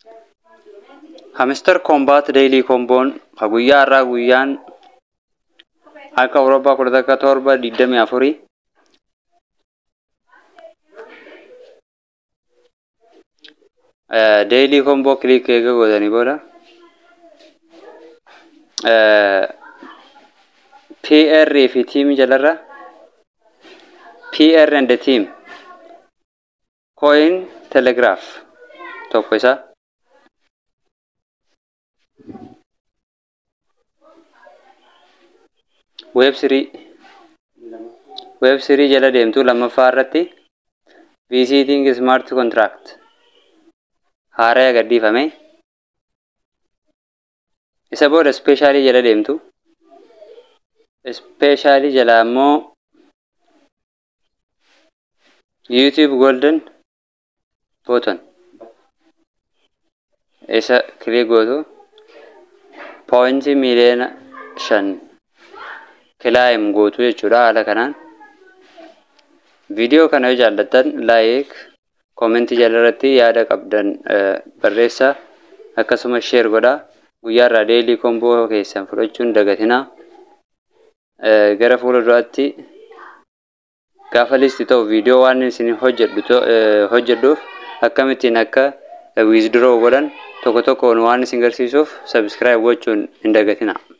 Hamster Combat Daily Comboon Haguya Raguyan Aka Europa Kodaka Torba Didami Afuri Daily Combo click go Danibola PR if team Jalara PR and the team Coin Telegraph Tokosa Web series jala deemtu lammaffaa irratti visiting smart contract haaraa gadhiifame isa booda specially jala deemtu specially jala ammoo YouTube golden button isa click gootu point million 5 climb gootu jechuudha haala kanaan video kana jaallattan like comment jalarratti yaada qabdan barreessa akkasuma share godha guyyaarraa daily combo keessan fudhachuun dagatina gara fuulduraatti gaafa listi ta'u video waan isin hojjedhuuf akkamittiin akka withdraw godhan tokko tokkoon waan isin garsiisuuf subscribe gochuun hin dagatina